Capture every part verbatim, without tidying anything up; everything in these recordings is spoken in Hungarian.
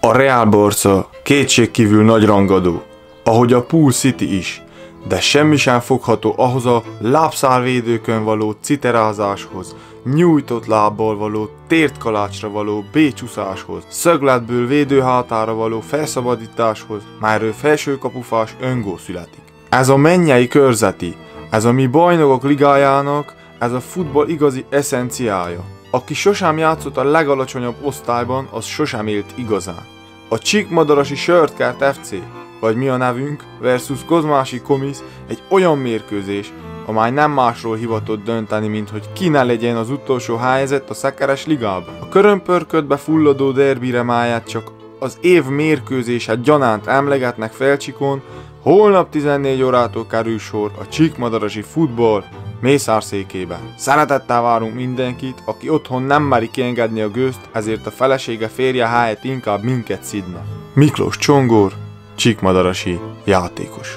A Real Barca kétségkívül nagy rangadó, ahogy a Pool City is, de semmi sem fogható ahhoz a lábszárvédőkön való citerázáshoz, nyújtott lábbal való tért kalácsra való bécsúszáshoz, szögletből védőhátára való felszabadításhoz, melyről felsőkapufás öngól születik. Ez a mennyei körzeti, ez a mi bajnokok ligájának, ez a futball igazi eszenciája. Aki sosem játszott a legalacsonyabb osztályban, az sosem élt igazán. A Csíkmadarasi Sörtkert ef cé, vagy mi a nevünk, versus Kozmási Komisz egy olyan mérkőzés, amely nem másról hivatott dönteni, mint hogy ki ne legyen az utolsó helyezett a szekeres ligában. A körömpörködbe fulladó derbire máját csak az év mérkőzéset gyanánt emlegetnek Felcsikon, holnap tizennégy órától kerül sor a Csíkmadarasi futball mészárszékében. Szeretettel várunk mindenkit, aki otthon nem meri kiengedni a gőzt, ezért a felesége férje helyett inkább minket szidna. Miklós Csongor, csíkmadarasi játékos.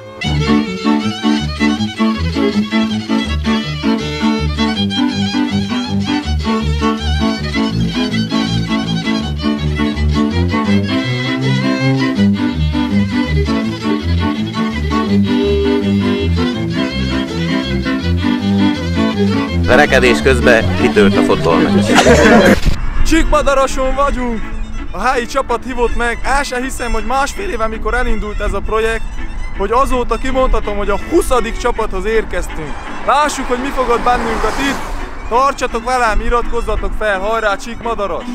Verekedés közben kitört a fotolmeccs. Csíkmadarason vagyunk! A helyi csapat hívott meg, el se hiszem, hogy másfél éve, mikor elindult ez a projekt, hogy azóta kimondhatom, hogy a huszadik csapathoz érkeztünk. Lássuk, hogy mi fogad bennünket itt. Tartsatok velem, iratkozzatok fel, hajrá Csíkmadaras!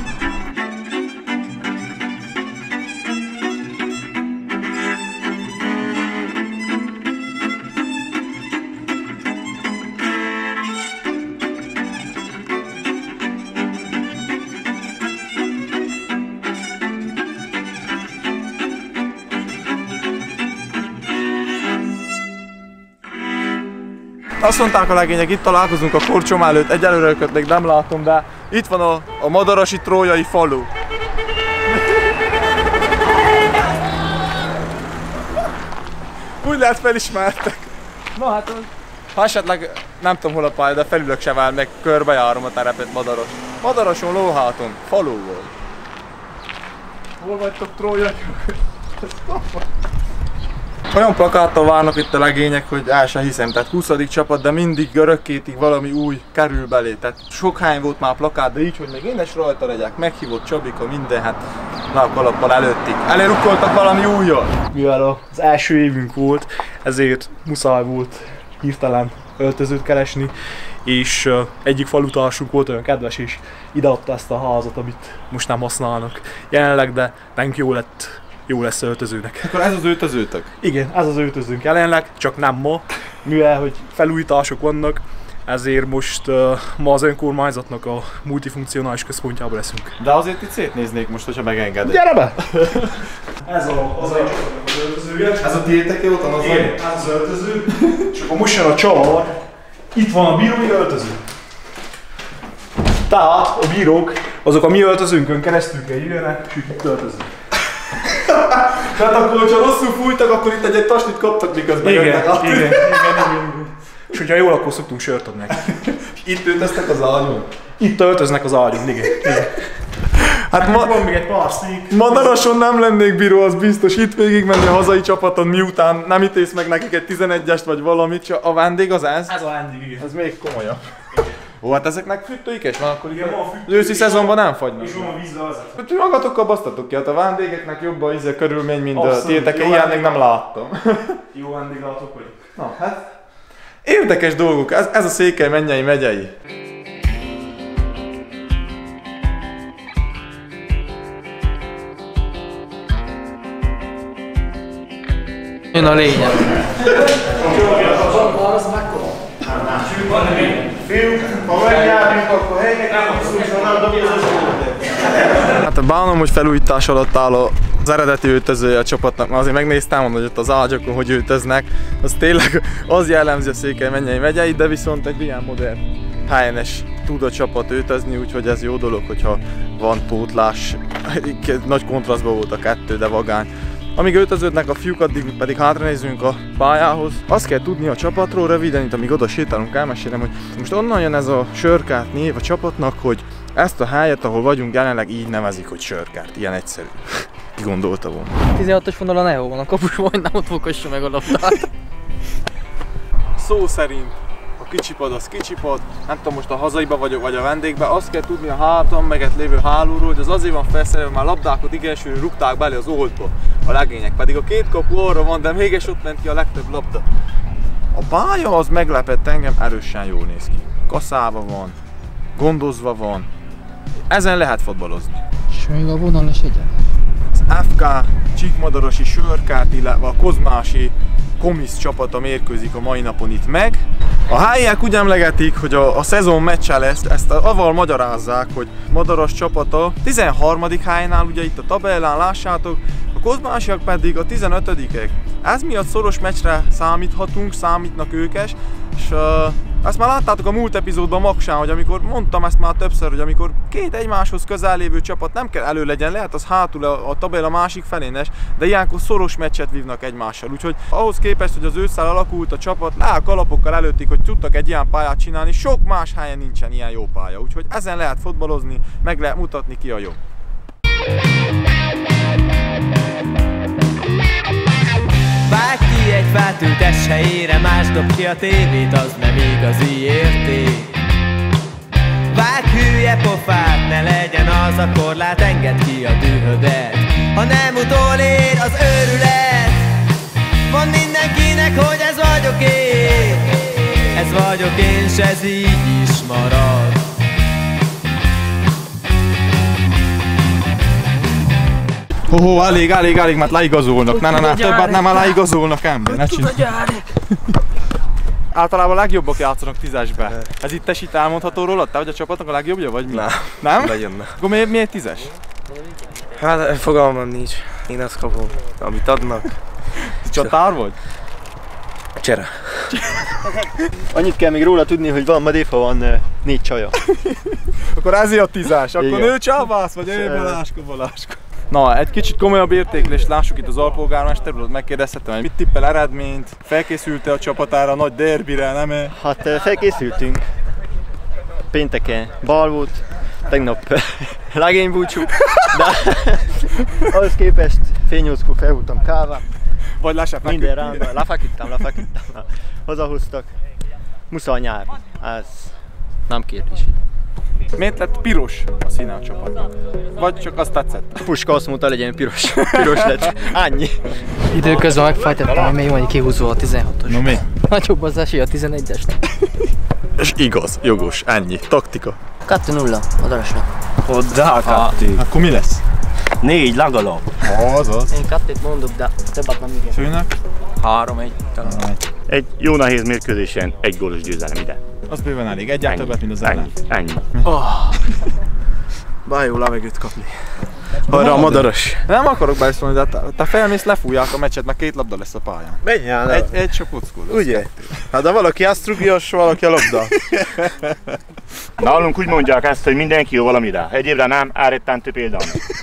Azt mondták a legények, itt találkozunk a korcsom előtt, egyelőre őket még nem látom, de itt van a, a madarasi trójai falu. Úgy lehet felismertek. Na hát, ha esetleg nem tudom hol a pálya, de felülök se vár, meg körbejárom a terepet Madaras. Madarason, Lóháton, faluból. Hol vagytok trójai? Olyan plakáttal várnak itt a legények, hogy el sem hiszem, tehát huszadik csapat, de mindig örökkétig valami új kerül belé. Tehát sok hány volt már plakát, de így, hogy még én is rajta legyek, meghívott Csabika, minden, hát na a kalappal előttik. Elérukkoltak valami újjal. Mivel az első évünk volt, ezért muszáj volt hirtelen öltözőt keresni, és uh, egyik falutársunk volt olyan kedves, és ideadta ezt a házat, amit most nem használnak jelenleg, de nekünk jó lett. Jó lesz öltözőnek. Akkor ez az öltözőtök? Igen, ez az öltözőnk jelenleg, csak nem ma, mivel hogy felújítások vannak, ezért most uh, ma az önkormányzatnak a multifunkcionális központjában leszünk. De azért itt szétnéznék most, hogyha megengedek. Gyere be! Ez a, az, a, az öltözője. Ez a tiétek ott az? Igen, ez az öltöző. És akkor most jön a csavar. Itt van a bírói öltöző. Tehát a bírók, azok a mi öltözőnkön keresztül kell jöjjenek, és itt öltözünk. Tehát akkor, hogyha rosszul fújtak, akkor itt egy tasnit kaptak, miközben igen, jöttek át. Igen, igen, igen. És hogyha jól, akkor szoktunk sört adni. Itt öltöztek az ágyon? Itt öltöznek az ágyon, igen. igen. Hát ma... van még egy pár szék. Madarason nem lennék bíró, az biztos. Itt végig menni a hazai csapaton, miután nem ítész meg nekik egy tizenegyest vagy valamit. A vendég az ez? Ez a vendég, igen. Ez még komolyabb. Ó, hát ezeknek fűtőik is van, akkor igen, van fűtő, őszi szezonban nem fagynak. És van a vízre az. Hát magatokkal basztatok ki, hát a vendégeknek jobb a íze körülmény, mint a tiétek, ilyen még nem láttam. Jó vendéglátók vagyok. Na, hát érdekes dolgok, ez, ez a Székely mennyei megyei. Jön a lényeg. Hát bánom, hogy felújítás alatt áll az eredeti öltözője a csapatnak, mert azért megnéztem, hogy ott az ágyakon hogy öltöznek. Az tényleg az jellemzi a Székely mennyei megyeit, de viszont egy ilyen modern há-en-es tud a csapat öltözni, úgyhogy ez jó dolog, hogyha van pótlás. Nagy kontrasztban volt a kettő, de vagány. Amíg öltöződnek a fiúk, addig pedig hátranézünk a pályához. Azt kell tudni a csapatról röviden, itt amíg oda sétálunk, elmesélem, hogy most onnan jön ez a Sörkárt név a csapatnak, hogy ezt a helyet, ahol vagyunk jelenleg így nevezik, hogy Sörkárt. Ilyen egyszerű. Ki gondolta volna? tizenhatos vonalon Neo van, a kapus majdnem ott fokossa meg a labdát. Szó szerint a kicsipad az kicsipad, nem tudom most a hazaiba vagyok vagy a vendégbe, azt kell tudni a hátam meget lévő hálóról, hogy az azért van felszerelve, már labdákat igensőre rúgták bele az oldba a legények, pedig a két kapu arra van, de mégis ott ment ki a legtöbb labda. A pálya az meglepett engem, erősen jól néz ki. Kaszálva van, gondozva van, ezen lehet fotbalozni. És még a vonal is egyen. Az ef ká Csíkmadarosi Sörkát, illetve a Kozmási Komisz csapata mérkőzik a mai napon itt meg. A helyiek úgy emlegetik, hogy a, a szezon meccse lesz, ezt avval magyarázzák, hogy Madaras csapata tizenharmadik helynál, ugye itt a tabellán lássátok, a Kozmásiak pedig a tizenötödikek. Ez miatt szoros meccsre számíthatunk, számítnak ők is, és uh, ezt már láttátok a múlt epizódban Maksán, hogy amikor mondtam ezt már többször, hogy amikor két egymáshoz közel lévő csapat nem kell elő legyen, lehet az hátul a, a tabella másik felénes, de ilyenkor szoros meccset vívnak egymással. Úgyhogy ahhoz képest, hogy az ősszel alakult a csapat, lák alapokkal előttik, hogy tudtak egy ilyen pályát csinálni, sok más helyen nincsen ilyen jó pálya. Úgyhogy ezen lehet fotbalozni, meg lehet mutatni ki a jó. Vágj ki egy fát, ültess helyére, más dob ki a tévét, az nem igazi érték. Vágj hülye pofát, ne legyen az a korlát, engedd ki a dühödet. Ha nem utolér az őrület, mondd mindenkinek, hogy ez vagyok én. Ez vagyok én, s ez így is marad. Hoho, elég, elég, elég, mert leigazolnak. Ne, ne, ne, többet nem, leigazolnak ember, ne csinálj. Általában a legjobbak játszanak tízesbe. Ez itt tesít elmondható rólad? Te vagy a csapatnak a legjobbja, vagy mi? Nem. Nem? Lejönne. Akkor miért, miért tízes? Hát fogalmam nincs. Én azt kapom, amit adnak. Csatár vagy? Csere. Annyit kell még róla tudni, hogy van Madéfa, van uh, négy csaja. Akkor ezért a tízes, akkor Igen. nő csávász, vagy én Baláska, Baláska. Na, egy kicsit komolyabb értékelést lássuk itt az alpolgármester úr, megkérdezhetem, hogy mit tippel eredményt, felkészült-e a csapatára a nagy derbire, nem -e? Hát uh, felkészültünk. Pénteken bal volt, tegnap legénybúcsú, de ahhoz képest fél nyolckor fel voltam kává. Vagy lássák meg. Minden rámban, lefeküdtem, lefeküdtem. Hazahoztak. Muszáj nyár. Ez nem kérdés. Miért lett piros a színe a csapatnak? Vagy csak azt tetszett? Puska azt mondta, legyen piros. Piros lett. Annyi. Időközben megfejtettem, hogy még van egy kihúzó a tizenhatos. No mi? Nagyobb az esély a tizenegyes. És igaz, jogos, ennyi. Taktika. kettő nulla a Darasnak. Hozzá, kettő. Akkor mi lesz? Négy legalább. Azaz. Én kettőt mondok, de többet nem igen. Főnek? Három, egy. Egy jó nehéz mérkőzésen egy gólos győzelem ide. Az bőven elég. Egyáltalán többet, mint az ellen. Ennyi. Bár jó levegőt kapni. Arra a Madaras. Nem akarok beszólni, de te, te felmész, lefújják a meccset, meg két labda lesz a pályán. Menj el. Egy, egy se puckol. Ugye? Hát de valaki azt rúgja, s valaki a labda. Nálunk úgy mondják ezt, hogy mindenki jó valamire. Egyébre nem, elrettentő például.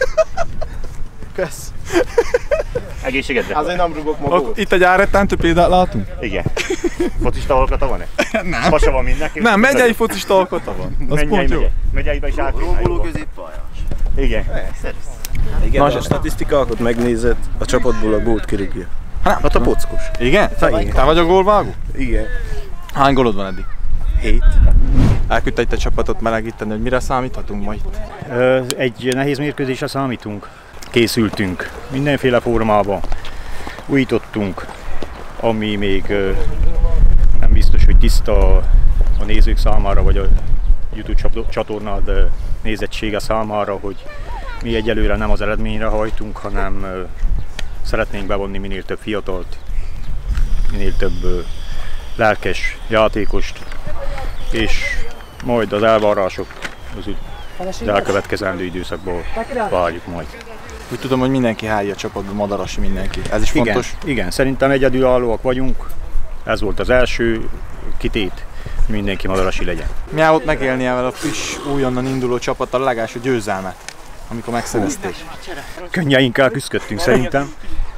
Kösz. Egészségedre. Azért nem rúgok ma gólt. Itt egy elrettentő példát látunk? Igen. Focista alkata van-e? Nem. Pasa van mindenki. Nem, megyei focista alkata van. Az Mennyei pont jó. megye. Megyeiben is átjönnek. Romboló középpályás. Igen. Igen, a statisztikákat megnézed, a csapatból a gólt kirúgja. Hát a pockos. Igen? Te, te vagy a gólvágó? Igen. Hány gólod van eddig? Hét. Elküldte itt a csapatot melegíteni, hogy mire számíthatunk ma itt? Ö, Egy nehéz mérkőzésre számítunk. Készültünk mindenféle formában. Újítottunk, ami még ö, nem biztos, hogy tiszta a nézők számára, vagy a YouTube csatornád ö, nézettsége számára, hogy mi egyelőre nem az eredményre hajtunk, hanem ö, szeretnénk bevonni minél több fiatalt, minél több ö, lelkes játékost, és majd az elvárások az, az elkövetkezendő időszakból várjuk majd. Úgy tudom, hogy mindenki hálja a csapatban, Madarasi mindenki. Ez is Igen, fontos. igen, szerintem egyedülállóak vagyunk. Ez volt az első kitét, hogy mindenki madarasi legyen. Milyen volt megélni ezzel a friss, újonnan induló csapattal a legelső győzelmet, amikor megszerezték? Könnyeinkkel küzdöttünk szerintem.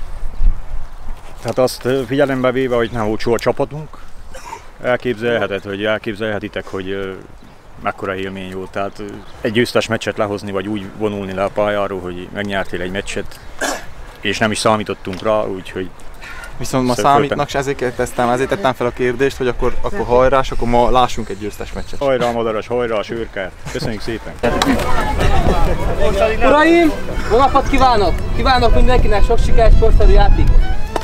Tehát azt figyelembe véve, hogy nem volt soha csapatunk, elképzelheted, hogy elképzelhetitek, hogy mekkora élmény volt. Tehát egy győztes meccset lehozni, vagy úgy vonulni le a pályáról, hogy megnyertél egy meccset, és nem is számítottunk rá, úgyhogy... Viszont ma számítnak, és ezért kérdeztem, ezért tettem fel a kérdést, hogy akkor, akkor hajrá, és akkor ma lássunk egy győztes meccset. Hajrá Madaras, hajrá Sörkát! Köszönjük szépen! Uraim, jó napot kívánok! Kívánok mindenkinek sok sikert, sportszerű játékot!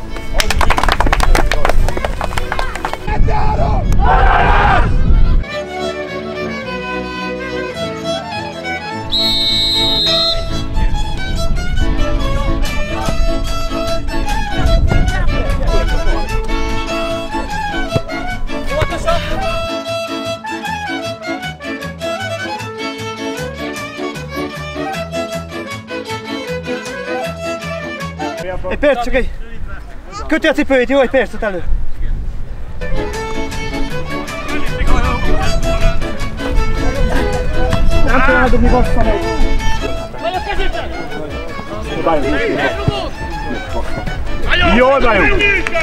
Egy perc, csak egy... Köti a cipőjét, jó? Egy percet elő. Nem kell eldobni, bassza meg! Vagy a kezében! Jól vagyunk!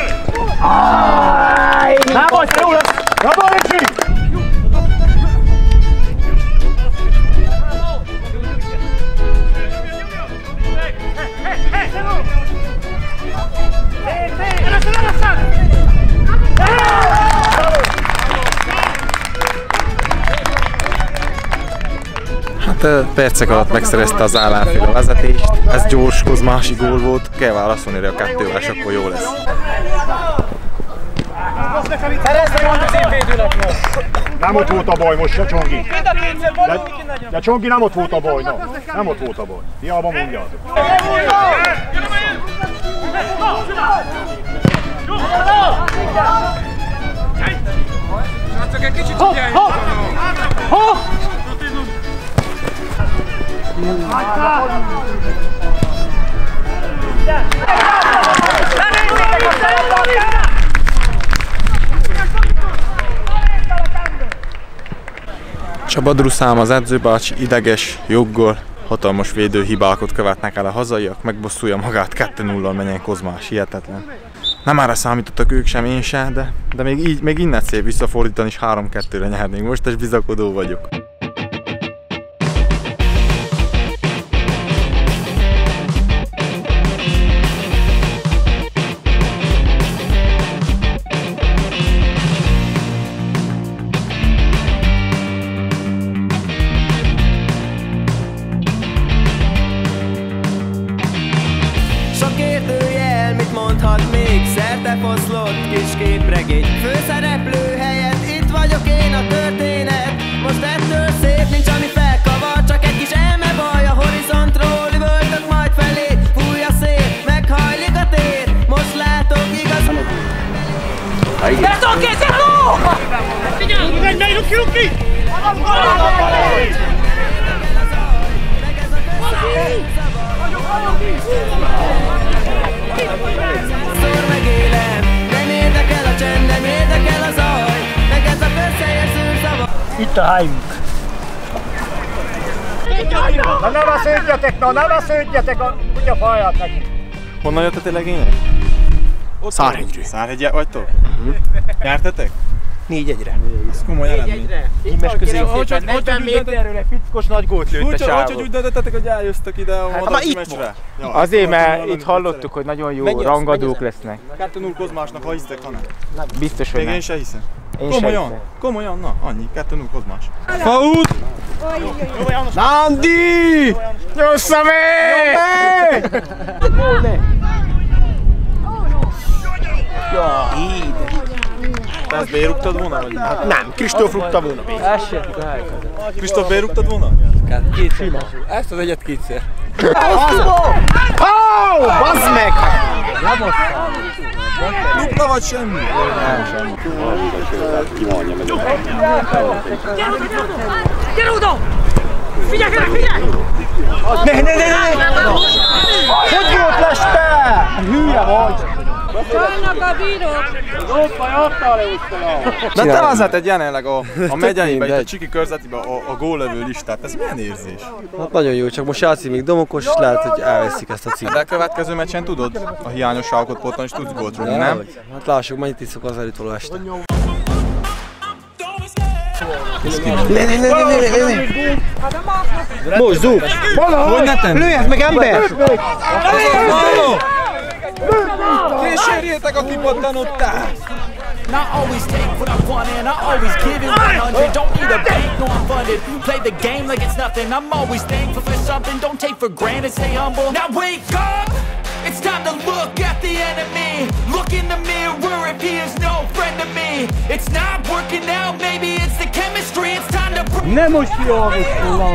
Nem vagy, jó lesz! Bravo, Ricsi! Hát percek alatt megszerezte az ellenfél a vezetést. Ez gyors Kozmási gól volt, kell válaszolni rá a kettővel, és akkor jó lesz. Nem ott volt a baj most se, Csongi. De, de Csongi nem ott volt a baj, na. Nem ott volt a baj. Hiába mondjátok. Csak egy kicsit figyelj! Csaba Druszám, az edzőbácsi ideges, joggal, hatalmas védőhibákat követnek el a hazaiak, megbosszulja magát, kettő nullal menjen Kozmás, hihetetlen. Nem erre számítottak ők sem, én sem, de, de még, így, még innen szép visszafordítani, és három kettőre nyernénk. Most is bizakodó vagyok. Foszlott kis képregény főszereplő helyett itt vagyok én a történet. Most ettől szép nincs, ami felkavar, csak egy kis elme baj a horizontról. Üvöltök majd felé, fúj a szél, meghajlik a tér. Most látok igaz... Beton készít, ló! Figyelj! Megy, megy, Luki, Luki! Szor meg élem, nem érdekel a csend, nem érdekel a zaj, meg ez a közhelyes szűrszava. Itt a helyünk. Na ne vesződjetek, na ne vesződjetek a kutyafáját neki. Honnan jöttetek legények? Szárhegyről. Szárhegye vagytok? Nyertetek? négy egyre. Ez komoly eredmény. Ímes középszépen negyven méterről egy fickos nagy gót lőtt a sávot. Hogy úgy döntöttetek, hogy eljöttek ide a Madaras meccsre? Azért, mert itt hallottuk, hogy nagyon jó rangadók lesznek. kettő null Kozmásnak, ha hisztek, ha nem. Biztos, hogy még nem. én se hiszem. Én komolyan? se Komolyan? Na, annyi. kettő null Kozmás. Faút! Nandi! Nyussza még! Így. Te ezt bérugtad volna? Vagy? Hát nem, Kristóf rúgta volna. Elsőtük a helyeket. Kristóf bérugtad volna? Kétszer. Ezt az egyet kétszer. Ó, bazd meg! Dupla vagy semmi? Gyere oda! Figyelj, figyelj! Ne, ne, ne, ne! Hogy volt leste? Hülye vagy! Vannak a bírók! De te vezeted jelenleg a, a megyeibe, itt a Csiki körzetibe a, a góllövő listát. Ez milyen érzés? Hát nagyon jó, csak most játszik még Domokos, lehet, hogy elveszik ezt a címet. De a következő meccsen tudod a hiányosságokat pótolni, és tudsz gólt rúgni, nem? Hát lássuk, mennyit iszok az elütoló este. Ne, ne, ne, ne, ne, ne. Most, zúg! Hogy ne tenni? Lőjesz meg, ember! Kísérjétek a kipattanottást! Not always take what I want and I always give it one hundred. Don't need a bank, no I'm funded. Play the game like it's nothing. I'm always thankful for something. Don't take for granted, stay humble. Now wake up! It's time to look at the enemy. Look in the mirror if he is no friend to me. It's not working out, maybe it's the chemistry. It's time to break. Nem most jó, it's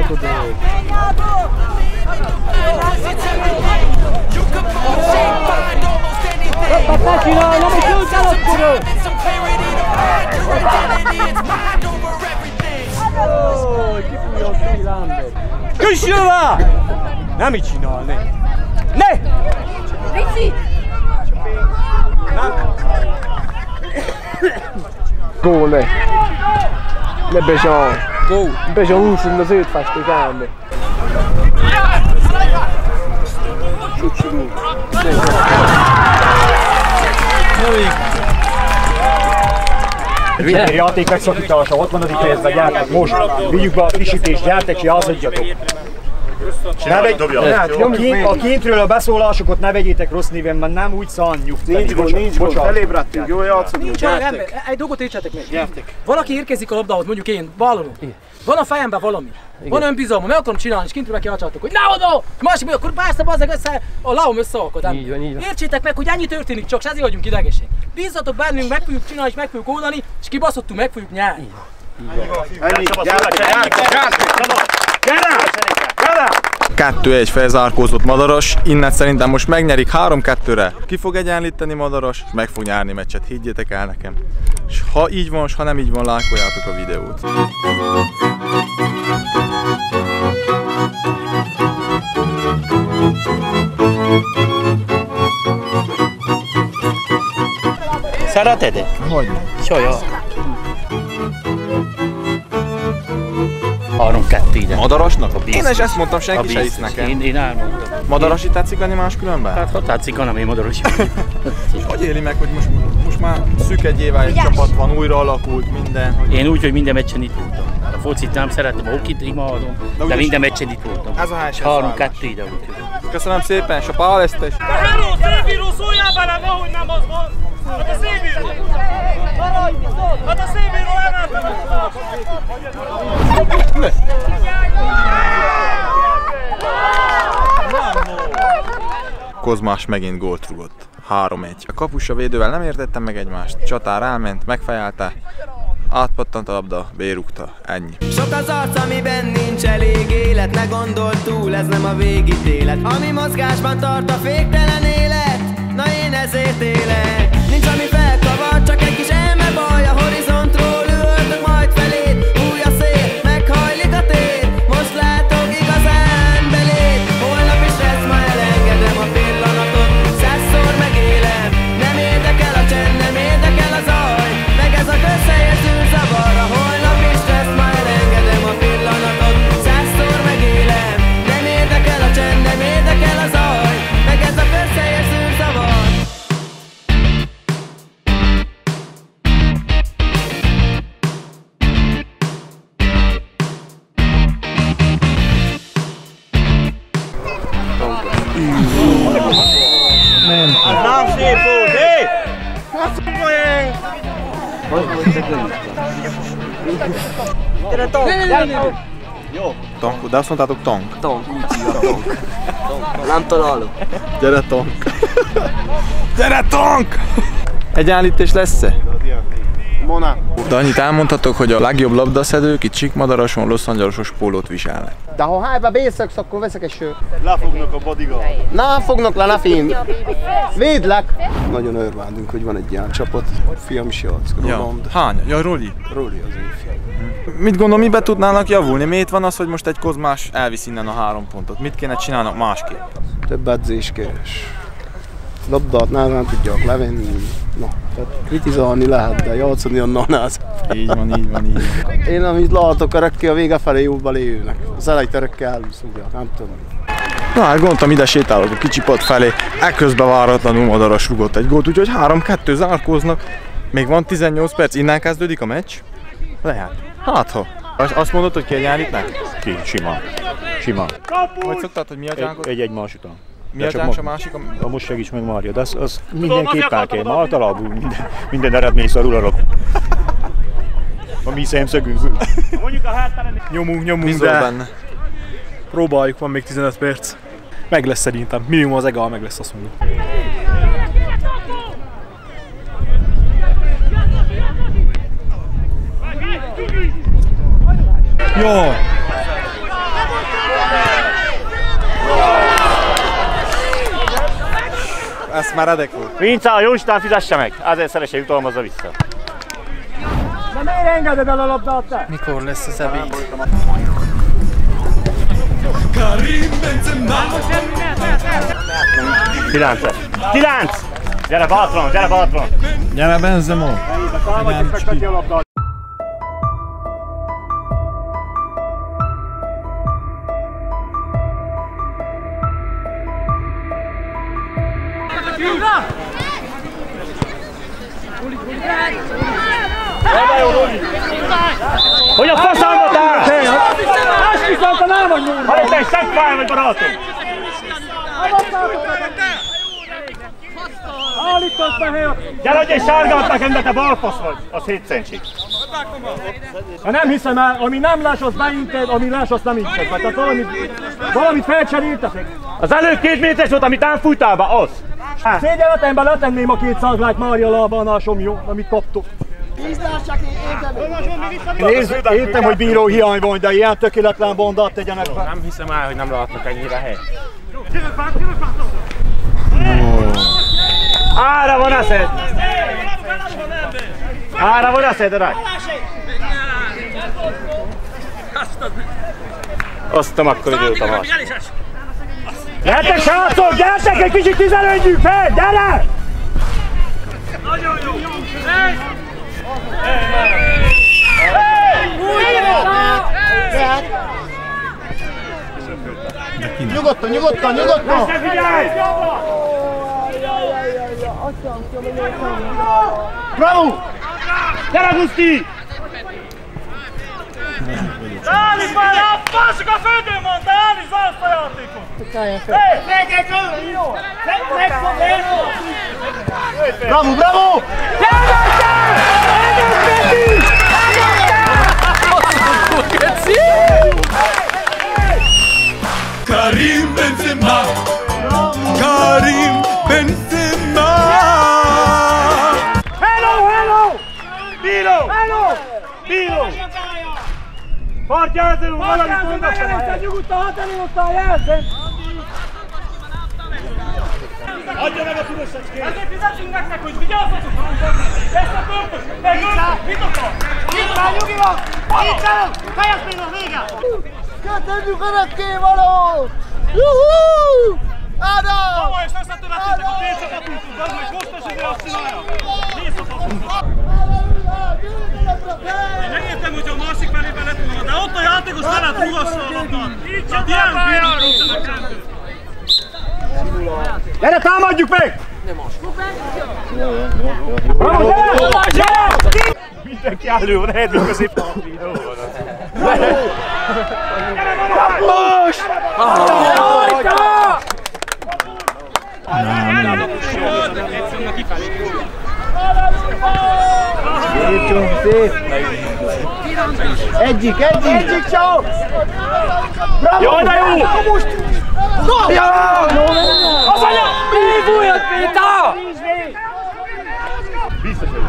everything. You can move, shape, find almost anything. Some clarity to find your identity. It's mind over everything. Küssön rá! Nem így csinálni! Ne! Vici! Gól ne! Ne Bejan! Gól! Bejan úszunk az őt festék elni. Rövid játék megszakítása, hatvadik percben gyártak most. Vigyük be a frissítést, gyártek, játszadjatok. Ne vegy, a kintről a beszólásokat ne vegyétek rossz néven, mert nem úgy szánjuk. Nincs gond, nincs gond, felébredtünk, jól játszunk. Nincs olyan ember, egy dolgot értsetek meg. Gyertek. Valaki érkezik a labdához, mondjuk én, ballonok. Van a fejemben valami. Igen. Van önbizalma, meg akarom csinálni, és kintről megkiáltsátok, hogy ne oda! Másik mondja, akkor persze bazzeg össze, a lábam összeakad. Így van, így van. Értsétek meg, hogy ennyi történik, csak ezért vagyunk idegesek. Bízzatok bennünk, meg fogjuk csinálni, és meg fogjuk oldani, és kibaszottunk, meg fogjuk nyerni. Ennyi, gyere! kettő egy felzárkózott Madaras, innen szerintem most megnyerik három kettőre. Ki fog egyenlíteni Madaras, és meg fog nyerni meccset, higgyétek el nekem. És ha így van, és ha nem így van, lájkoljátok a videót. Szereted? Hogy? Sajja. három kettő ide. Madarasnak? A én is ezt mondtam, senki se hisz nekem. Én, én elmondtam. Madarasi tetszik lenni máskülönben? Hát ha tetszik, hanem én madarasi. Hogy éli meg, hogy most, most már szükegyével egy csapat van, újra alakult minden? Hogy... Én úgy, hogy minden meccsen itt voltam. A focit nem szeretem, a hokit imádom, de, de minden meccsen itt voltam. Ez a helyes három kettő ide volt. Köszönöm szépen, és a pálesztes. Hello, szélbíró, szóljál bele, ahogy nem az van! Hát a szélbíró! Hát a szélbíró elment! Kozmás megint gólt rugott. három egy. A kapus a védővel nem értettem meg egymást. Csatár elment, megfejelte, átpattant a labda, bérugta. Ennyi. Sok az arc, amiben nincs elég élet. Ne gondold túl, ez nem a végítélet. Ami mozgásban tart a féktelen élet. Na én ezért élek. Nincs ami felkavar, csak egy kis elme baj. A horizontról üvöltök majd feléd. Fúj a szél, meghajlik a tér. Most látok igazán belét. Holnap is lesz, ma elengedem a pillanatot. Százszor megélem. Nem érdekel a csend, nem érdekel a zaj. Meg ez a közhelyező zavar. A holnap is lesz, ma elengedem a pillanatot. Százszor megélem. Nem érdekel a csend, nem érdekel a zaj. Meg ez a közhelyező zavar. Nem. Az nem szép volt, hé! Gyere, Tonk! Jó. Tonk, de azt mondtátok Tonk? Tonk, úgy hívja, Tonk. Nem találok. Gyere Tonk! Gyere Tonk! Egyenlítés lesz-e? Mona. De annyit elmondhatok, hogy a legjobb labdaszedők itt Csíkmadaroson Los Angelesos pólót viselnek. De ha hájba bészaksz, akkor veszek egy sört. Lefognak a bodyguard. Na, fognak le, ne fém. Védlek. Nagyon örvendünk, hogy van egy ilyen csapat. Fiam is játsz, Roland. Ja. Hány? Ja, Roli? Roli az én fiam. Mit gondol, mibe tudnának javulni? Miért van az, hogy most egy Kozmás elvisz innen a három pontot? Mit kéne csinálnak másképp? Több edzés keres. Labdát nehezen tudják levenni. Na, tehát kritizálni lehet, de játszani onnan az. Így van, így van, így van. Én amit látok, a rökké a vége felé jobban lévőnek. Az elejterökkel elúszugják, nem tudom. Na hát gondoltam, ide sétálok a kicsi pad felé. Ekközben váratlanul Madaras rugott egy gólt, úgyhogy három kettő zárkóznak. Még van tizennyolc perc, innen kezdődik a meccs? Lehet. Hát ha. Azt mondod, hogy kiegyenlítnek? Ki, sima. Sima. Vagy szoktad, hogy mi a gyánkot? Egy egymás után. Mi a gyánk a másik? A most segíts meg Mária, de az, az mindenképpen kell. Általában minden, minden eredmény szarul arra. A mi szemszögünkből. Nyomunk, nyomunk, Bízol de benne. próbáljuk, van még tizenöt perc. Meg lesz szerintem, minimum az egal meg lesz, azt mondom. Jó! Ez már edek volt. Vince, a Jóisten fizesse meg, azért szeresse jutalmazza vissza. De miért engeded el a labdát te? Mikor lesz az ebéd? Kilenc! Kilenc! Gyere Baltron, gyere Baltron! Gyere Benzema! Támadjuk, fekveti a labdát! Hogy a faszándat áll? Más viszont a nem vagy múlva! Hallj, te egy szegfáj vagy, barátom! Állítasz be helyet! Gyere, hogy egy sárgát nekem, de te balfasz vagy! Az hét centsig. Ha nem hiszem el, ami nem lesz, az beinted, ami lesz, azt nem inted. Tehát valamit, valamit felcseréltetek. Az előbb két méteres volt, amit nem fújtál be, az! Szégyenletemben letenném a két szaglányt Mária lábánásom, jó, amit kaptok. Én érz, értem, hogy bíró hiány van, de ilyen tökéletlen bondát tegyenek fel. Nem hiszem el, hogy nem látnak ennyire hely. Ára van a szed! Ára van a szed, rá! Aztam akkor időt a más. Gyertek srácok, gyertek, egy kicsit tizenödjük fel, gyere! Nagyon jó! Nyugodtan, nyugodtan, nyugodtan! Bravo! Gyere, Guszti! Állj már, basszuk a földön mondta, állj zárt a játékot! Bravo, bravo! Karim Benzema! Karim Benzema! Hello, hello! Bíró! Hello! Bíró! Partjázolunk, valamit mondasz a helyet! Nyugodtan, hat előttal jelzem! Adja meg a tudosacskét! Ezért fizetünk nektek, hogy vigyázzatok! Ezt a pörtös! Meg őt! Mit akar? Itt van, nyugi van! Itt van! Fejezd még a vége! Köszönjük örökké való! Juhú! Ádám! Hova és összetületétek a tétszakatútól, az meg Kostas azért azt csinálja! Nézd a faszot! Én megértem, hogy a másik felében lett volna, de ott a játékos felett rugassa a labdát! Tehát ilyen bírnak nincsenek rendőr! Gyere, támadjuk meg! Bravo, gyere! Gyere! Mindenki állő van, helyedünk közép. Most! Szép csomó, szép! Egyik, egyik! Egyik csomó! Jaj, de jó! Az anya! Bíbújat, Pita! Biztos, hogy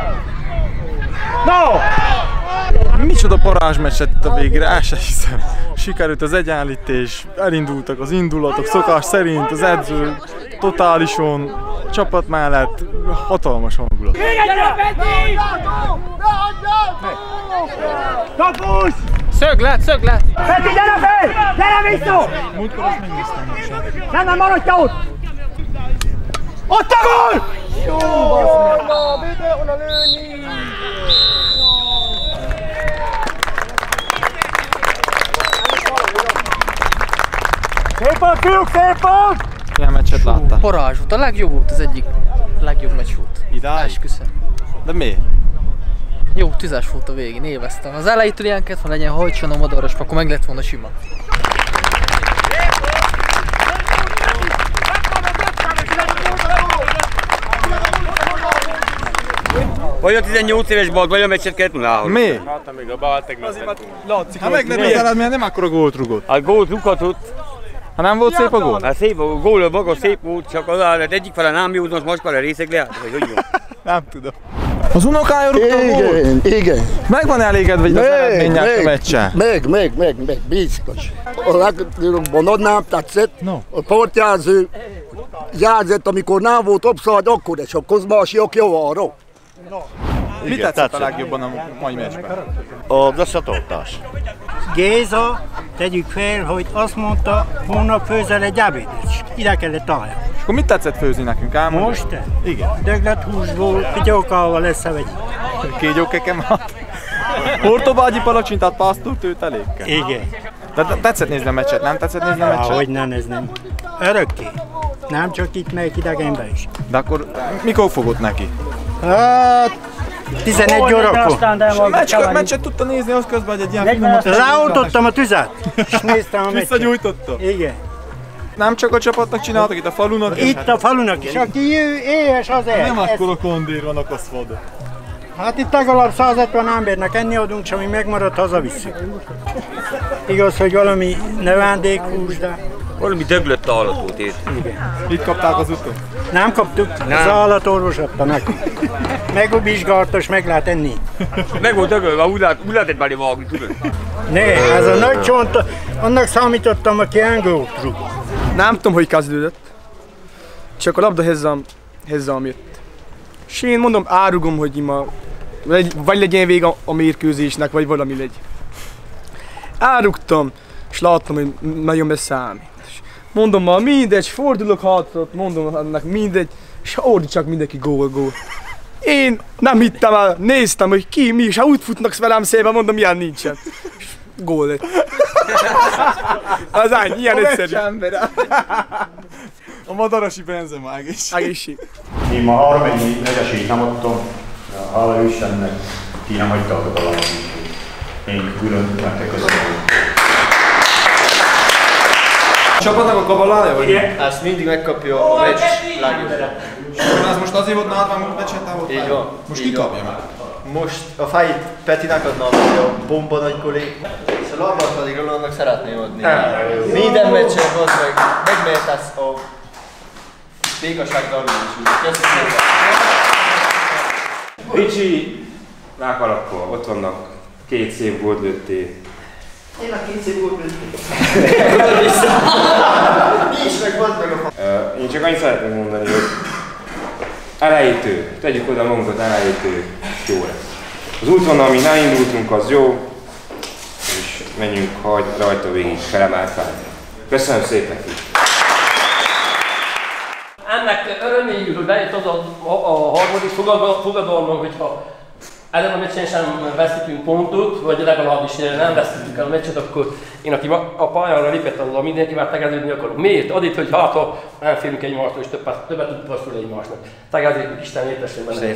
no! Micsoda parázsmeccset itt a végre, el se hiszem. Sikerült az egyenlítés, elindultak az indulatok, szokás szerint az edző totálison, csapat mellett hatalmas hangulat. Kapus! Szöglet, szöglet! Peti, gyere fel! Gyere vissza! Nem, nem, maradj te ott! Ott a gól! Jó, basz meg! Mit lehet volna lőni? Szép volt, fiúk, szép volt! Milyen meccset láttál? Parázs volt, a legjobb volt, az egyik legjobb meccs volt. Idáig? Esküszöm. De miért? Jó, tüzes volt a végén, élveztem. Az elejétől ilyen kellett, ha legyen hajtson a madaras, akkor meg lett volna sima. Vagy a tizennyolc éves bal, vagy a meccset kellett volna. Mi? Hát még a bal tegnap. Látszik, hát meg nem érted, mert nem akkora gólt rugott. Hát gólt rughatott. Ha nem volt szép a gól? Hát szép a gól, a maga szép volt, csak az állat egyik fele nem jó, most maskara részek lehet, vagy hogy van. Nem tudom. Az unokája rúgta a gólt? Igen, igen. Meg van elégedve az eredménnyel a meccsen? Meg, meg, meg, meg, biztos. A legjobban nem tetszett, no. A partjelző jelzett, amikor nem volt offside, akkor és a Kozmásiak javára. Mi tetszett, tetszett a legjobban a mai meccsben? A visszatartás. Géza, tegyük fel, hogy azt mondta, holnap főzel egy ebédet, és ide kellett állni. És akkor mit tetszett főzni nekünk? Elmondod? Most? Igen. Döglet húsból, pityókával összevegy. Kégyókekem hát. Portobágyi palacsintát, pásztort, őt elékkel. Igen. De tetszett nézni a meccset, nem tetszett nézni a meccset? Ahogy nem nézném. Örökké. Nem csak itt, meg idegenben is. De akkor mikor fogott neki? Hát... tizenegy órakor. A meccset tudta nézni az közben, hogy egy ilyen filmet... Leoltottam a tüzet, és néztem a meccset. Visszagyújtotta? Igen. Nem csak a csapatnak csináltak, itt a falunak is? Itt a falunak is. Aki éhes, az éhes. Nem akkor a kondír van a koszfada. Hát itt legalább százötven embernek enni adunk, és ami megmaradt, hazavisszük. Igaz, hogy valami növendékhús, de... Valami döglött állatot ért. Igen. Itt kapták az utat? Nem kaptuk, nem. Az állatorvos adta nekünk. Meg a bizsgártos, meg lehet enni. Meg volt dögölve, úgy lehetett belé vágni, tudod? Ne, ez a nagy csont, annak számítottam, aki engőt rúg. Nem tudom, hogy kezdődött. Csak a labda hozzám, hozzám jött. És én mondom, árugom, hogy ima, vagy legyen vége a mérkőzésnek, vagy valami legy. Árugtam, és láttam, hogy nagyon messze számít. Mondom már mindegy, fordulok hátra, mondom annak mindegy, és ordítsak mindenki gól, gól. Én nem hittem el, néztem, hogy ki, mi, és ha úgy futnak velem szépen, mondom, ilyen nincsen. És gól lett. Az ány, ilyen egyszerű. A madarasi Benzema egészség. Egészség. Én ma harmadik esélyt nem adtam, hála Istennek, ti nem hagytátok a labdát. Én külön nektek köszönöm. A csapatnak a kabalája, vagy? Igen. Ezt mindig megkapja a meccs legjobb. Ez most azért volt nálad, mert meccset volt? Így van. Most ki kapja meg? Most a fejét Petinek adnám, hogy a bomba nagy kollég. És a labdát pedig Rolandnak szeretném adni. Minden meccsen az meg megmehetsz a végasság darabban is. Köszönöm. Ricsi, rákalakkor, ott vannak, két szép gólt lőttél. Én a két szép gólt lőttél. Nincs meg, volt meg a fa. Én csak annyit szeretném mondani, hogy elejétő, tegyük oda magunkat, elejétő, jó lesz. Az útvonal, ami nem indultunk, az jó, és menjünk hagy, rajta végig felemelt fel. Köszönöm szépen ki! Ennek örömélyül, hogy bejött az a, a, a harmadik fogadalma, hogyha ezen a meccsen sem veszítünk pontot, vagy legalábbis nem veszítünk el a meccset, akkor én, aki a pályára lépett, azzal mindenkivel tegeződni akarok. Miért? Addig, hogy hát ha nem félünk egymástól, és többet, többet tudunk passzolni egymásnak. Tegezzék, Isten értessék benne.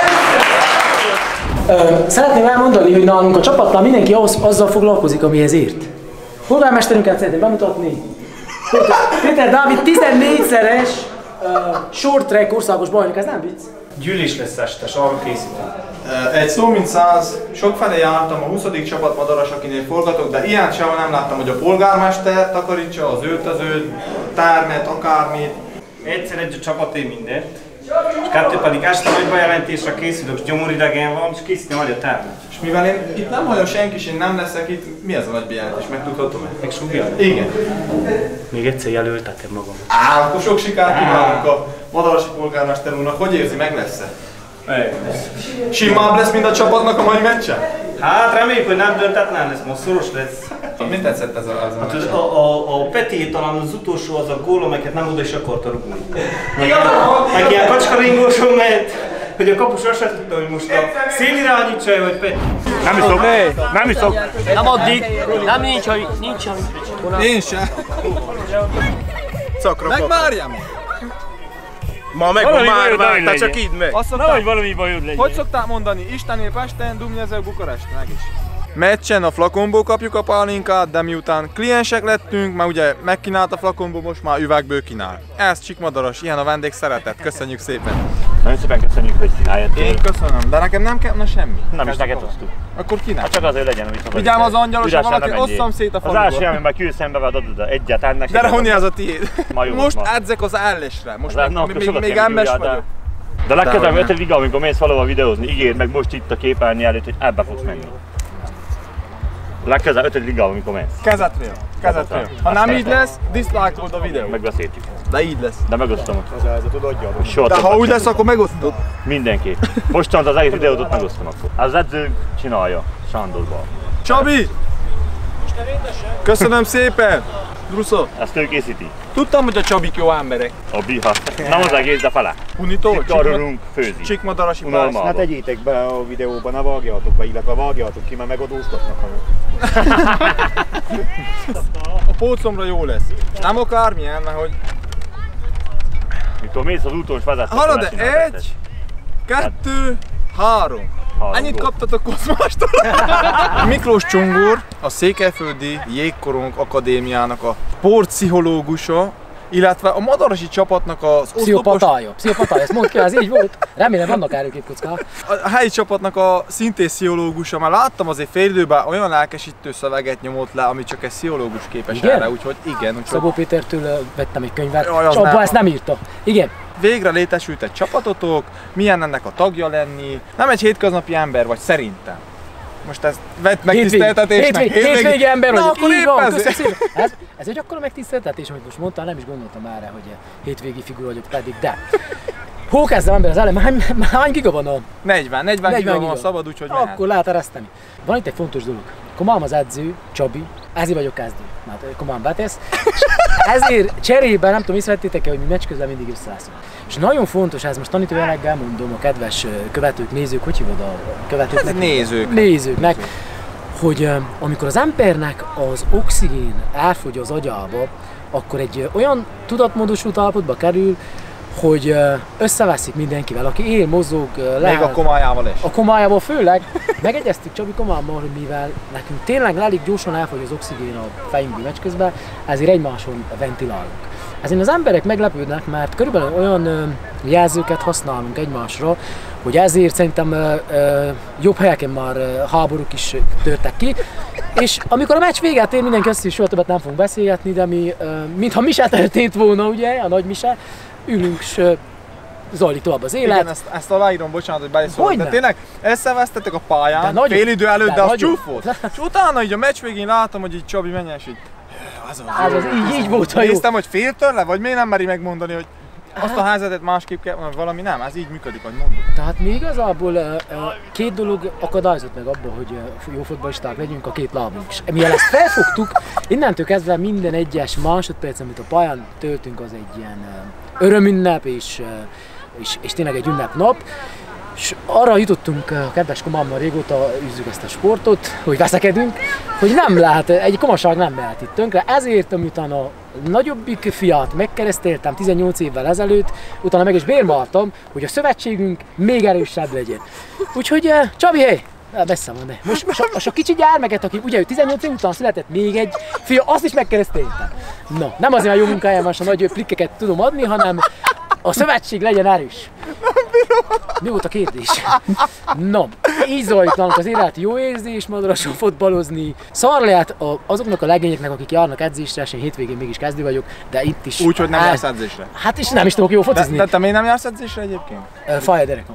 Szeretném elmondani, hogy nálunk a csapatnál mindenki ahhoz, azzal foglalkozik, amihez ért. Polgármesterünket szeretném bemutatni. Péter, Péter Dávid tizennégyszeres uh, short track országos bajnok, ez nem vicc? Gyűlés lesz estes, arra készítünk. Egy szó mint száz, sokfele jártam a huszadik csapat madaras, akinél forgatok, de ilyen sehol nem láttam, hogy a polgármester takarítsa az öltözőt, tárnet, akármit. Egyszer egy a csapaté mindent, és kettő pedig este nagy bejelentésre készülök, és gyomoridegen van, és készítem majd a tárnet. És mivel én itt nem hallom senki, és én nem leszek itt, mi ez a nagy bejelentés? Megtudhatom-e? Meg súgja? Igen. Még egyszer jelöltetem magam. Á, akkor sok sikert kívánunk a madarasi polgármester úrnak. Hogy érzi, meg lesz-e? Meg. Simább lesz, mint a csapatnak a mai meccse? Hát reméljük, hogy nem döntetlen lesz, most szoros lesz. Mit tetszett ez a, ez a hát meccs? a, a, a Peti talán az utolsó az a gól, amelyet nem oda is akarta rúgni. Meg, meg ilyen kacskaringóson ment, hogy a kapus azt sem tudta, hogy most a szélirányítsa, vagy Peti. Nem iszok, nem iszok. Nem addig, nem nincs, hogy nincs, hogy... Én sem. Szakra Megvárjam! Ma meg van már vártál, csak idd meg. Azt szokták, valami bajod legyen. Hogy szokták mondani? Istenél Pesten, Dumnyezel Bukarest, meg is. Meccsen a flakonból kapjuk a pálinkát, de miután kliensek lettünk, már ugye megkínált a flakonból, most már üvegből kínál. Ez Csikmadaras, ilyen a vendég szeretet. Köszönjük szépen. Nagyon szépen köszönjük, hogy eljöttél. Én köszönöm, de nekem nem kell, na semmi. Nem is neked hoztuk. Akkor kínál. Hát csak azért legyen, amit hozzá. Vigyám az angyalos, ha valaki osszam szét a faluból. Az első, ami már külsz szembe vád adod egyáltalán neked. De Roni, az a tiéd. Most edzek az állesre. Most még, még emmes vagyok. De legközelebb ötödik liga, amikor mész valahol videózni, ígérd meg most itt a képernyő előtt, hogy ebbe fogsz menni. Legközelebb ötödik liga, amikor mész. Kezetről. Kezetről. Ha nem így lesz, dislike-old a videó. Megbeszéltük. De így lesz. De megosztom. De ha úgy lesz, akkor megosztod. Mindenképp. Mostantól az egész videót megosztom akkor. Az edző csinálja. Sándorban. Csabi! Köszönöm szépen! Druszó! Ezt ő készíti. Tudtam, hogy a Csabik jó emberek. A biha. Nem az egész, de fele. Unitól? Karolunk, főzi. Csikmadarasi pász. Ne tegyétek be a videóban, ne vágjátok be, illetve vágjátok ki, mert megadóztatnak. A pócomra jó lesz. Nem akármilyen, mert hogy... Mikor mész az úton, és vezetsz. Hallod, de egy, kettő, három. Ennyit kaptatok Kozmástól? Miklós Csongor, a Székelyföldi Jégkorong Akadémiának a sportpszichológusa, illetve a madarasi csapatnak az oszlopos... Pszichopatája, pszichopatája, ezt mondd ki, ez így volt. Remélem vannak erőképkockák. A helyi csapatnak a szintén pszichológusa, már láttam azért fél időben olyan lelkesítő szöveget nyomott le, ami csak egy pszichológus képes igen? erre, úgyhogy igen. Úgyhogy... Szabó Pétertől vettem egy könyvet, Jaj, és abban nem. ezt nem írta. Igen. Végre létesült egy csapatotok, milyen ennek a tagja lenni, nem egy hétköznapi ember vagy szerintem. Most ezt vett megtiszteltetésnek. Hétvégi, hétvégi ember Na, vagyok, akkor így van, ezért. köszönöm szépen. Ez, ez egy akkora megtiszteltetés, amit most mondtál, nem is gondoltam erre, hogy hétvégi figura vagyok pedig, de hol kezdem ember az elem, hány, hány giga van a... negyven, negyven giga van szabad, úgyhogy mehet. Akkor lehet ereszteni. Van itt egy fontos dolog. Komám az edző, Csabi, ezért vagyok kezdő, mert Komám betesz, ezért cserében, nem tudom, észrevettétek-e, hogy mi meccs közben mindig összelászunk. És nagyon fontos, ez most tanítőjeleggel mondom a kedves követők, nézők, hogy hívod a követőknek? Hát nézők. Nézőknek, hogy amikor az embernek az oxigén elfogy az agyába, akkor egy olyan tudatmódosult állapotba kerül, hogy összeveszik mindenkivel, aki él, mozog, lehet. Még a komájával is. A komájával főleg. Megegyeztük Csabi komámmal, hogy mivel nekünk tényleg elég gyorsan elfogy az oxigén a fejünkből meccs közben, ezért egymáson ventilálunk. Ezért az emberek meglepődnek, mert körülbelül olyan ö, jelzőket használunk egymásra, hogy ezért szerintem ö, ö, jobb helyeken már ö, háborúk is törtek ki. És amikor a meccs véget ér, mindenki azt is soha többet nem fogunk beszélgetni, de mi, ö, mintha mise történt volna, ugye, a nagy mise, ülünk és ö, zajlik tovább az élet. Igen, ezt, ezt aláírom, bocsánat, hogy beleszólok, de tényleg összevesztetek a pályán, de fél idő előtt, de, de az nagyon. csúf volt. És utána így a meccs végén látom, hogy így Csabi menjen, és így... Az az, az, az így, így volt a jó. Néztem, hogy fél tőle, vagy miért nem meri megmondani, hogy azt a helyzetet másképp kell, valami nem, ez így működik, hogy mondod. Tehát mi igazából uh, uh, két dolog akadályozott meg abban, hogy uh, jó futballisták legyünk, a két lábunk. És mivel ezt felfogtuk, innentől kezdve minden egyes másodperc, amit a pályán töltünk, az egy ilyen uh, örömünnep, és, uh, és, és tényleg egy ünnepnap. És arra jutottunk, a kedves komámmal régóta űzzük ezt a sportot, hogy veszekedünk, hogy nem lehet, egy komaság nem mehet itt tönkre. Ezért, amiután a nagyobbik fiát megkereszteltem tizennyolc évvel ezelőtt, utána meg is bérmáltam, hogy a szövetségünk még erősebb legyen. Úgyhogy Csabi, hé! Messze van, de most, most, a, most a kicsi gyermeket, aki ugye ő tizennyolc év után született még egy fia, azt is megkereszteltem. No, nem azért a jó munkájám, most a nagy plikkeket tudom adni, hanem a szövetség legyen erős. Mi volt a kérdés? No, így zajlik nálunk az élet, jó érzés, madarason fotbalozni. Szar lehet azoknak a legényeknek, akik járnak edzésre, és én hétvégén mégis kezdő vagyok, de itt is... Úgy, hogy nem jársz edzésre? Hát és nem is tudok jó focizni. De, de te miért nem jársz edzésre egyébként? Fáj a derekom.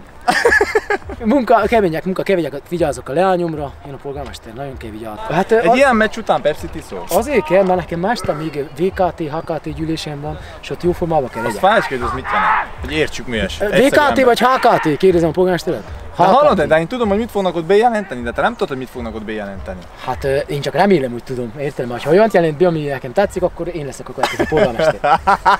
Munka kemények, munka kemények, vigyázok a leányomra, én a polgármester, nagyon kell vigyázni. Hát, egy az... ilyen meccs után Pepsi tiszol? Azért kell, mert nekem más még vé ká té, há ká té gyűlésem van, és ott jó formában kell legyen. Azt fájsz kérdez, mit jelent? Hogy értsük mi es. vé ká té vagy há ká té, kérdezem a polgármesteret? Hát hallod, de én tudom, hogy mit fognak ott bejelenteni, de te nem tudod, hogy mit fognak ott bejelenteni. Hát én csak remélem, hogy tudom, érted? Mert ha olyan jelent be, ami nekem tetszik, akkor én leszek a következő polgármester.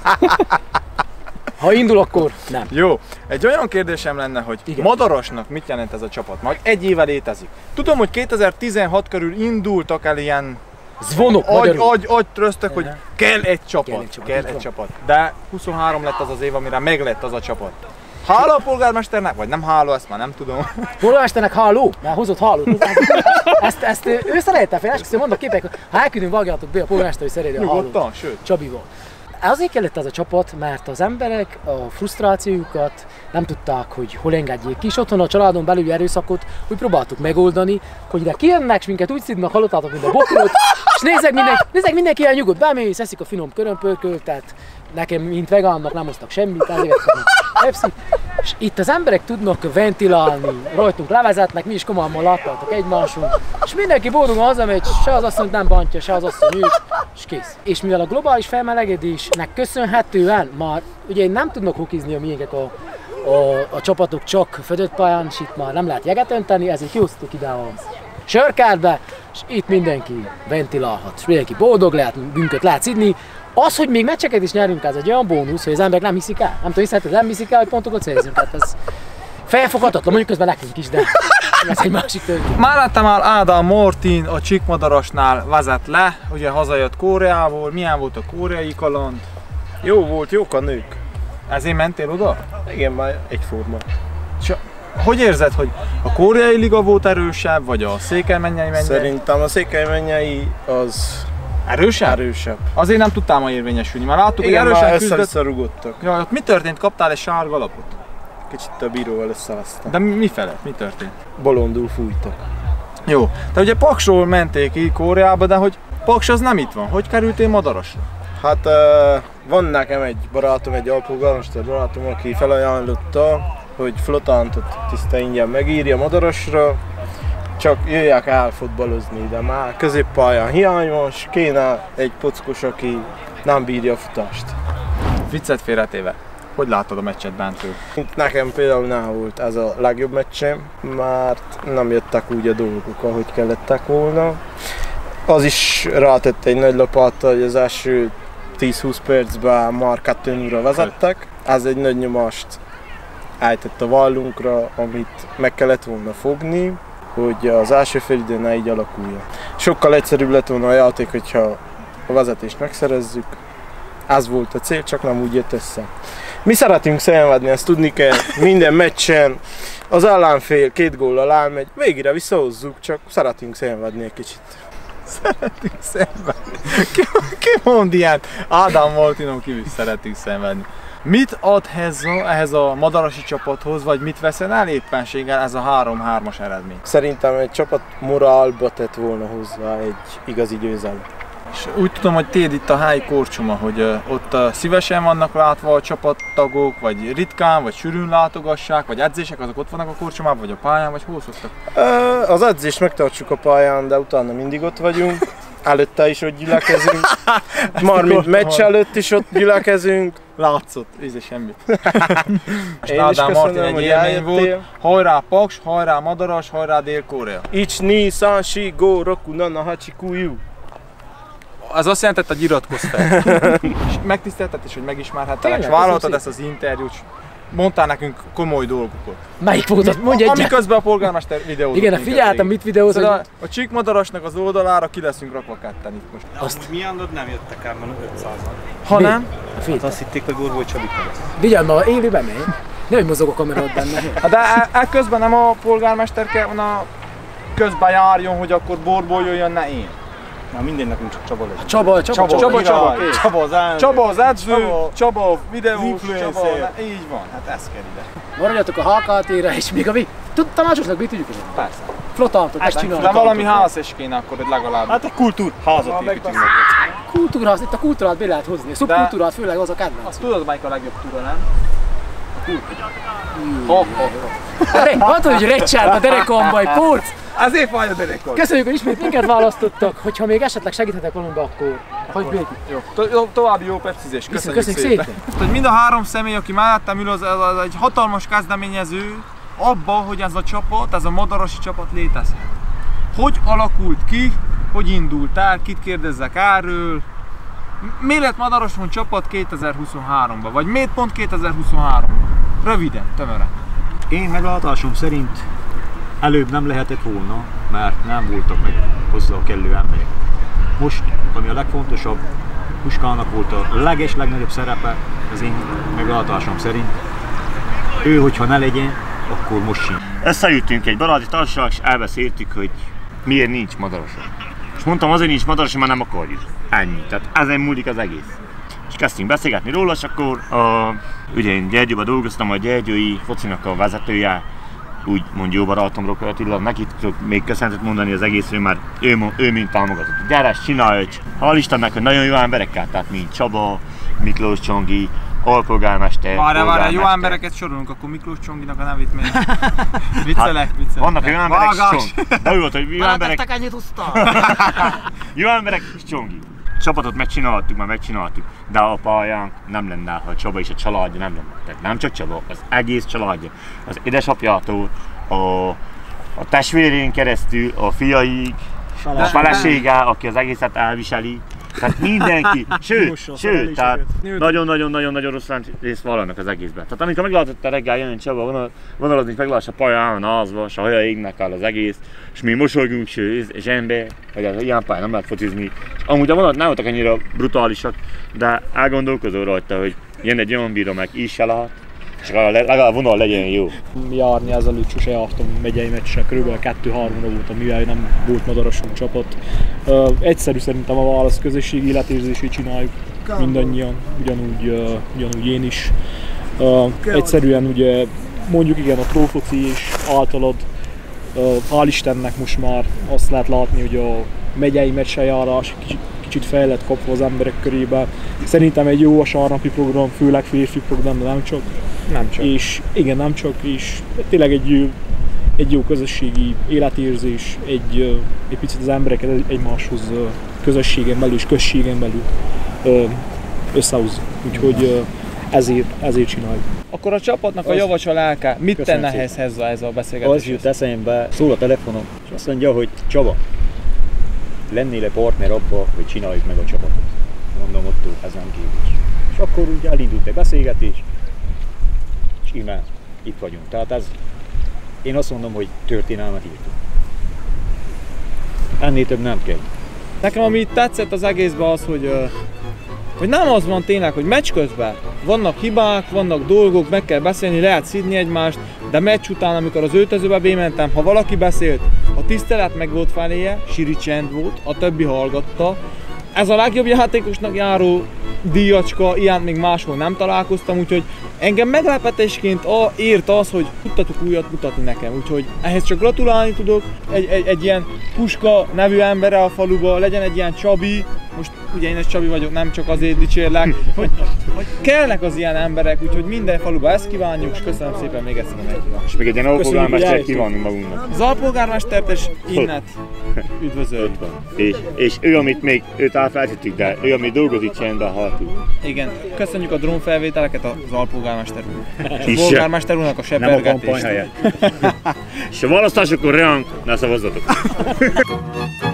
Ha indul, akkor nem. Jó, egy olyan kérdésem lenne, hogy igen. Madarasnak mit jelent ez a csapat? Már egy éve létezik. Tudom, hogy kétezer-tizenhat körül indultak el ilyen Zvonok, agy, magyarul. agy, agy tröztök, hogy kell egy csapat, Kell egy csapat, kell így egy van. csapat. De huszonhárom lett az az év, amire meglett az a csapat. Hála a polgármesternek, vagy nem hála, ezt már nem tudom. Polgármesternek háló, mert hozott hálót. Ezt, ezt ő szerette fel, esküszöm, mondok képek, ha elküldünk, vágjátok be a polgármester, hogy szereti a hálót. Nyugodtan, sőt. Csabival. Azért kellett ez a csapat, mert az emberek a frusztrációjukat nem tudták, hogy hol engedjék ki, és otthon a családon belüli erőszakot úgy próbáltuk megoldani, hogy ide kijönnek, és minket úgy szidnak, hallottátok, mint a bokrot, és nézzek mindenki, nézzek mindenki ilyen nyugodt, bemész, eszik a finom körömpörköltet, nekem, mint vegánnak nem hoztak semmit, ezért Pepsi. És itt az emberek tudnak ventilálni, rajtunk levezetnek, mi is komolyan láttátok egymásunk, és mindenki boldogan hazamegy, se az asszonyt nem bántja, se az asszony őt, és kész. És mivel a globális felmelegedésnek köszönhetően már ugye nem tudnak hokizni a miénkek a, a, a csapatok csak födött pályán, és itt már nem lehet jeget önteni, ezért kihoztuk ide a sörkárba, és itt mindenki ventilálhat, és mindenki boldog lehet, bünköt lehet szidni. Az, hogy még meccseket is nyerünk, ez egy olyan bónusz, hogy az emberek nem hiszik el. Nem tudom, hiszed, nem hiszik el, hogy pontokat szerzünk. Hát ez felfoghatatlan, mondjuk közben nekünk is, de ez egy másik történet. Mellettem áll Ádám Martin, a Csíkmadarasnál vezet le, ugye hazajött Koreából. Milyen volt a koreai kaland? Jó volt, jók a nők. Ezért mentél oda? Igen, már egyforma. És hogy érzed, hogy a koreai liga volt erősebb, vagy a székelymennyei mennyei? Szerintem a székelymennyei az erősebb? Erősebb. Azért nem tudtál ma érvényesülni, mert láttuk, igen, hogy erősen küzdött. Össze-visszarugottak. Ja, ott mi történt? Kaptál egy sárga lapot? Kicsit a bíróval összevesztem. De mi fele? Mi történt? Bolondul fújtak. Jó, te ugye Paksról menték ki Koreába, de hogy Paks az nem itt van. Hogy kerültél Madarasra? Hát uh, van nekem egy barátom, egy alpolgármester barátom, aki felajánlotta, hogy Flotántot tiszta ingyen megírja Madarasra, csak jöjjek el fotbalozni, de már középpályán hiányos, kéne egy pockos, aki nem bírja a futást. Viccet félretéve, hogy láttad a meccset bentről? Nekem például nem volt ez a legjobb meccsem, mert nem jöttek úgy a dolgok, ahogy kellettek volna. Az is rátett egy nagy lapáttal, hogy az első tíz-húsz percben már kettő nullra vezettek. Ez egy nagy nyomást ejtett a vállunkra, amit meg kellett volna fogni, hogy az első félidő ne így alakuljon. Sokkal egyszerűbb lett volna a játék, hogyha a vezetést megszerezzük. Ez volt a cél, csak nem úgy jött össze. Mi szeretünk szenvedni, ezt tudni kell, minden meccsen az ellenfél két góllal elmegy, végére visszahozzuk, csak szeretünk szenvedni egy kicsit. Szeretünk szenvedni. Ki, ki mond ilyet? Ádám Martinon kívül szeretünk szenvedni. Mit ad ehhez a, ehhez a madarasi csapathoz, vagy mit veszel el éppenséggel ez a három-hármas eredmény? Szerintem egy csapat morálba tett volna hozzá egy igazi győzelem. És úgy tudom, hogy téd itt a helyi korcsoma, hogy uh, ott uh, szívesen vannak látva a csapattagok, vagy ritkán, vagy sűrűn látogassák, vagy edzések, azok ott vannak a korcsomában, vagy a pályán, vagy hol szoktak? Uh, az edzést megtartsuk a pályán, de utána mindig ott vagyunk. Előtte is ott gyülekezünk, már mint meccs előtt is ott gyülekezünk. Látszott, íze semmit. Én Ádám Martin egy élmény volt. Hajrá Paks, hajrá Madaras, hajrá Dél-Korea. Ics ni san shi go roku nana hachi kuyu. Ez azt jelentett, hogy iratkozz fel. Megtiszteltetés, hogy megismerhettelek, és vállaltad ezt az interjút. Mondtál nekünk komoly dolgokat. Melyik volt? Mondj egyet! Amiközben a polgármester videózott. Igen, figyeltem, mit videózott. Szóval a Csíkmadarasnak az oldalára ki leszünk rakva ketten itt most. Azt mi andod nem jöttek el, mert ötszázan. Ha nem? Hát azt hitték, hogy Gorboly Csabika lesz. Vigyázz, ma élő bemegy. Nem mozog a kamerát benne. De ekközben nem a polgármester kell volna közben járjon, hogy akkor Borból jöjjön, ne én. Már minden nekünk csak Csaba lesz. Csaba, Csaba, Csaba, Csaba, Csaba, Csaba az elnök. Csaba az edző, Csaba a videós, Csaba, így van, hát ez kell ide. Maradjatok a há ká té-re, és még a mi... Tanácsosnak mi tudjuk, hogy persze. Flotántot, ezt csináljuk. De valami ház is kéne akkor, hogy legalább. Hát egy kultúrházat építünk. Kultúrház, itt a kultúrát be lehet hozni. A szubkultúrát főleg az a kedvenc. Azt tudod, melyik a legjobb túra, nem? A kultúra. Hát, hogy recselt a derekambaj, porc! Azért vagy a derekon. Köszönjük, hogy ismét minket választottak, hogyha még esetleg segíthetek valamiben, akkor hagyj békét. Jó, to további jó pepszizés. Köszönjük, köszönjük szépen. szépen. Hogy mind a három személy, aki mellettem ül, az, az, az egy hatalmas kezdeményező abba, hogy ez a csapat, ez a madarasi csapat létezhet. Hogy alakult ki, hogy indult el, kit kérdezzek erről, mi lett Madarason csapat kétezer-huszonháromban, vagy miért pont kétezer-huszonháromban? Röviden, tömören. Én meglátásom szerint előbb nem lehetett volna, mert nem voltak meg hozzá a kellő emberek. most, ami a legfontosabb, Puskának volt a leges, legnagyobb szerepe, az én meglátásom szerint. Ő, hogyha ne legyen, akkor most sincs. Összejöttünk egy baráti társaság, és elbeszéltük, hogy miért nincs Madaroson. És mondtam, azért nincs Madaroson, mert nem akarjuk. Ennyi. Tehát ezen múlik az egész. És kezdtünk beszélgetni róla, és akkor a, ugye én Gyergyóban dolgoztam, a gyergyói focinak a vezetője, úgy mondja jó barátom Rokkor Attila, neki tudok még köszönetet mondani az egészről, mert ő, ő mint támogatott. Gyere, csinálj! Hál' Istennek, hogy nagyon jó emberekkel, tehát mint Csaba, Miklós Csongi, alpolgármester, Várjál, várjál, jó embereket sorolunk, akkor Miklós Csonginak a nevét még. Viccelek, hát, viccelek. Vannak jó emberek és Csong. De úgy volt, hogy jó emberek... ennyit húztam! Jó emberek és Csongi. Csapatot megcsináltuk, már megcsináltuk, de a pályánk nem lenne, ha Csaba és a családja nem lenne. Tehát nem csak Csaba, az egész családja. Az édesapjától, a, a testvérén keresztül, a fiaig, a felesége, aki az egészet elviseli. Tehát mindenki, sőt, sőt, tehát nagyon-nagyon-nagyon-nagyon rossz részt vallanak az egészben. Tehát amikor meglátott a reggel jön Csaba vonal, vonalazni, meglássa a pályán, ázva, s a haja égnek áll az egész, és mi mosolygunk, és ember, hogy az ilyen pályán nem lehet focizni. És amúgy a vonalat nem voltak annyira brutálisak, de elgondolkozol rajta, hogy jön egy olyan bíró, meg így se lehet, és legalább a vonal legyen jó. Járni ezelőtt sose jártam megyei meccsre, kb. kettő-három voltam, mivel nem volt Madaroson csapat. Uh, egyszerű szerintem a válasz, közösségi életérzését csináljuk mindannyian, ugyanúgy, uh, ugyanúgy én is. Uh, egyszerűen ugye mondjuk igen a trófoci és általad, uh, hál' Istennek most már azt lehet látni, hogy a megyei meccsejárás kicsit, kicsit fejlett kapva az emberek körébe. Szerintem egy jó vasárnapi program, főleg férfi program, de nem csak. Nem csak. És igen, nem csak, és tényleg egy jó, egy jó közösségi életérzés, egy, egy picit az embereket egymáshoz közösségen belül és községen belül összehozza. Úgyhogy ezért, ezért csináljuk. Akkor a csapatnak a javas a lelke, mit tenne ehhez ez a beszélgetés? Az jut eszembe, szól a telefonom, és azt mondja, hogy Csaba, lennél-e partner abba, hogy csináljuk meg a csapatot? Mondom, Otto, ez nem kérdés. És akkor úgy elindult egy beszélgetés, és íme itt vagyunk. Tehát ez, én azt mondom, hogy történelmet írtunk. Ennél több nem kell. Nekem ami tetszett az egészben az, hogy, hogy nem az van tényleg, hogy meccs közben vannak hibák, vannak dolgok, meg kell beszélni, lehet szidni egymást, de meccs után, amikor az öltözőbe bementem, ha valaki beszélt, a tisztelet meg volt feléje, síri csend volt, a többi hallgatta. Ez a legjobb játékosnak járó díjacska, ilyen még máshol nem találkoztam, úgyhogy engem meglepetésként ért az, hogy tudtatok újat mutatni nekem, úgyhogy ehhez csak gratulálni tudok. Egy, egy, egy ilyen Puska nevű emberre a faluba, legyen egy ilyen Csabi, most ugye én egy Csabi vagyok, nem csak azért dicsérlek, hogy, hogy kellnek az ilyen emberek, úgyhogy minden faluba ezt kívánjuk, és köszönöm szépen még egyszer a meghívást. És még egy ilyen alpolgármestert kívánunk magunknak. Az alpolgármestert és Innet üdvözöljük. És, és ő, amit még, őt elfelejtettük, de ő, amit dolgozik csendben hátul. Igen, köszönjük a drónfelvételeket az alpolgármester úr. És a polgármester úrnak a sepergetést. Nem a kampany helyett. És a választásokon ránk ne szavazzatok.